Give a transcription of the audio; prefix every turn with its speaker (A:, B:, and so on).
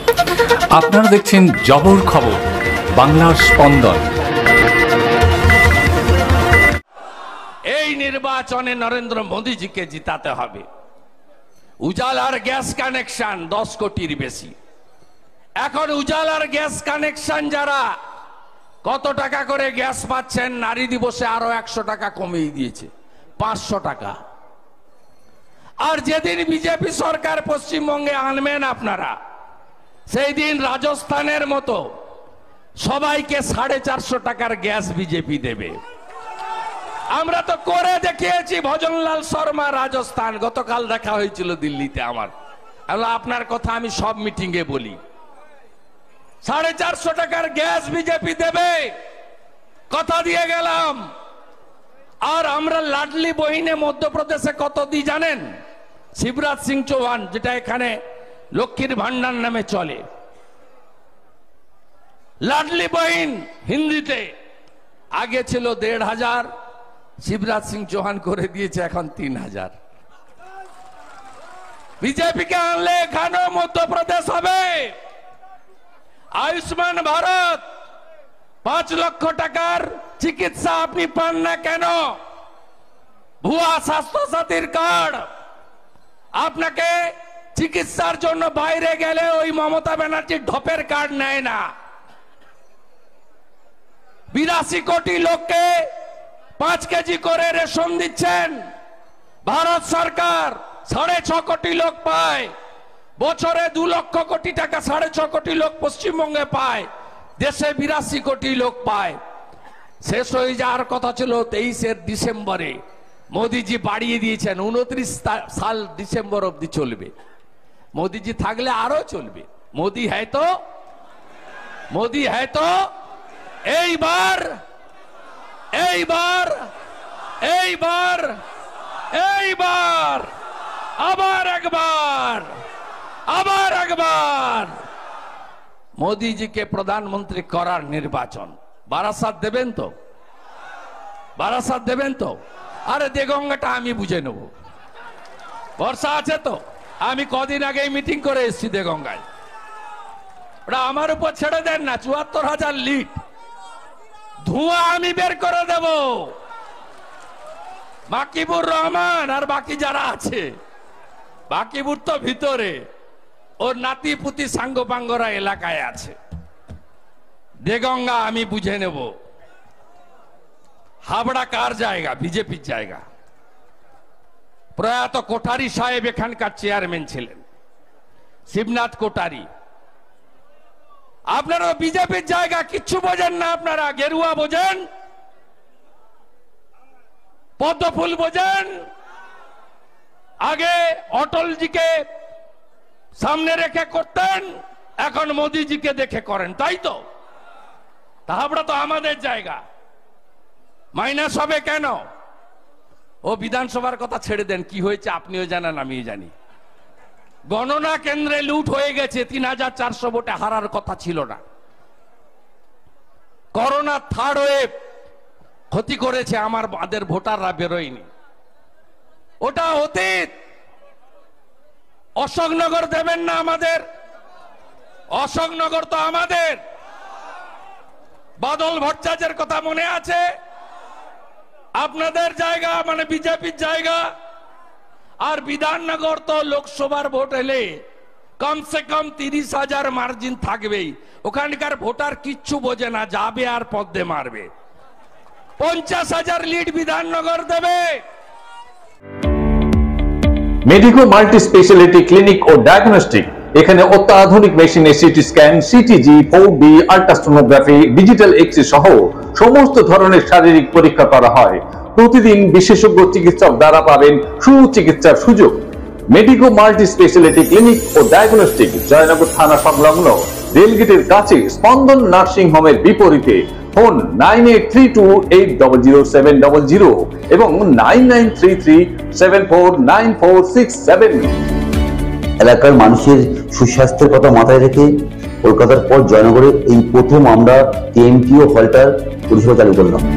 A: আপনারা দেখছেন জবর খবর, বাংলার স্পন্দন।
B: এই নির্বাচনে নরেন্দ্র মোদীজিকে জিতাতে হবে। উজালার গ্যাস কানেকশন 10 কোটির বেশি। এখন উজালার গ্যাস কানেকশন যারা কত টাকা করে গ্যাস পাচ্ছেন, নারী দিবসে আরো 100 টাকা কমিয়ে দিয়েছে, 500 টাকা। আর যেদিন বিজেপি সরকার পশ্চিমবঙ্গে আনবেন আপনারা, সেই দিন রাজস্থানের মতো সবাইকে 450 টাকার গ্যাস বিজেপি দেবে। আমরা তো করে দেখিয়েছি। ভজনলাল শর্মা রাজস্থান, গতকাল দেখা হয়েছিল দিল্লিতে আমার। আপনার কথা আমি সব মিটিং এ বলি। 450 টাকার গ্যাস বিজেপি দেবে, কথা দিয়ে গেলাম। আর আমরা লাডলি বহিনে মধ্যপ্রদেশে কত দিই জানেন? শিবরাজ সিং চৌহান, যেটা এখানে লক্ষ্মীর ভান্ডার নামে চলে। লাডলি বহিন হিন্দিতে আগে ছিল 1500, শিবরাজ সিং চৌহান করে দিয়েছে এখন 3000। বিজেপিকে আনলে এখানেও মধ্যপ্রদেশ হবে। আয়ুষ্মান ভারত 5 লক্ষ টাকার চিকিৎসা আপনি পান না কেন? ভুয়া স্বাস্থ্য সাথীর কার্ড। আপনাকে চিকিৎসার জন্য বাইরে গেলে ওই মমতা ব্যানার্জির ঢপের কার্ড নেয় না। 82 কোটি লোককে 5 কেজি করে রেশন দিচ্ছেন ভারত সরকার। 6.5 কোটি লোক পায় বছরে 2 লক্ষ কোটি টাকা। 6.5 কোটি লোক পশ্চিমবঙ্গে পায়, দেশে 82 কোটি লোক পায়। শেষ হয়ে যাওয়ার কথা ছিল 23 ডিসেম্বরে, মোদীজি বাড়িয়ে দিয়েছেন 29 সাল ডিসেম্বর অব্দি চলবে। মোদীজি থাকলে আরো চলবে। মোদী হ্যায় তো, মোদী হ্যায় তো। এইবার এইবার এইবার এইবার আবার একবার আবার একবার মোদীজিকে প্রধানমন্ত্রী করার নির্বাচন। বারাসাত দেবেন তো? বারাসাত দেবেন তো? আরে দেগঙ্গাটা আমি বুঝে নেব। বর্ষা আছে তো? আমি কদিন আগে মিটিং করে এসেছি দেগঙ্গায়। ওটা আমার উপর ছেড়ে দেন না। 74,000 লিট ধোঁয়া আমি বের করে দেব। বাকিবুর রহমান আর বাকি যারা আছে, বাকিবুর তো ভিতরে, ওর নাতি পুতি সাঙ্গপাঙ্গরা এলাকায় আছে। দেগঙ্গা আমি বুঝে নেব। হাবড়া কার জায়গা? বিজেপির জায়গা। প্রয়াত কোঠারি সাহেব এখানকার চেয়ারম্যান ছিলেন, শিবনাথ কোঠারি। আপনারা বিজেপির জায়গা কিচ্ছু বোঝেন না। আপনারা গেরুয়া বোঝেন, পদ্মফুল বোঝেন। আগে অটলজিকে সামনে রেখে করতেন, এখন মোদীজিকে দেখে করেন, তাই তো? হাবড়া তো আমাদের জায়গা, মাইনাস হবে কেন? ও বিধানসভার কথা ছেড়ে দেন, কি হয়েছে আপনিও জানেন আমিও জানি। গণনা কেন্দ্রে লুট হয়ে গেছে। 3400 ভোটে হারার কথা ছিল না। করোনা থার্ড ওয়েভ ক্ষতি করেছে, আমাদের ভোটাররা বেরোয়নি। ওটা অতীত। অশোকনগর দেবেন না আমাদের? অশোকনগর তো আমাদের। বাদল ভট্টাচার্যের কথা মনে আছে? আপনাদের জায়গা, মানে বিজেপির জায়গা। আর বিধাননগর তো লোকসভার ভোট এলে কমসে কম 30,000 মার্জিন থাকবেই। ওখানকার ভোটার কিচ্ছু বোঝে না, যাবে আর পদ্মে মারবে। 50,000 লিড বিধাননগর দেবে।
C: মেডিকো মাল্টি স্পেশালিটি ক্লিনিক ও ডায়াগনস্টিক। এখানে অত্যাধুনিক মেশিনে CT scan, CTG, 4D, ultrasonography, digital X ray সহ সমস্ত ধরনের শারীরিক পরীক্ষা করা হয়। প্রতিদিন বিশেষজ্ঞ চিকিৎসক দ্বারা পাবেন সুচিকিৎসার সুযোগ। মেডিকো মাল্টি স্পেশালিটি ক্লিনিক ও ডায়াগনস্টিক, জয়নগর থানা সংলগ্ন, রেলগেটের কাছে, স্পন্দন নার্সিং হোমের বিপরীতে। ফোন 9832800700 এবং 9933749467।
D: এলাকার মানুষের সুস্বাস্থ্যের কথা মাথায় রেখে কলকাতার পর জয়নগরে এই প্রথম আমরা কেএমটিও হলটার পরিষেবা চালু করলাম।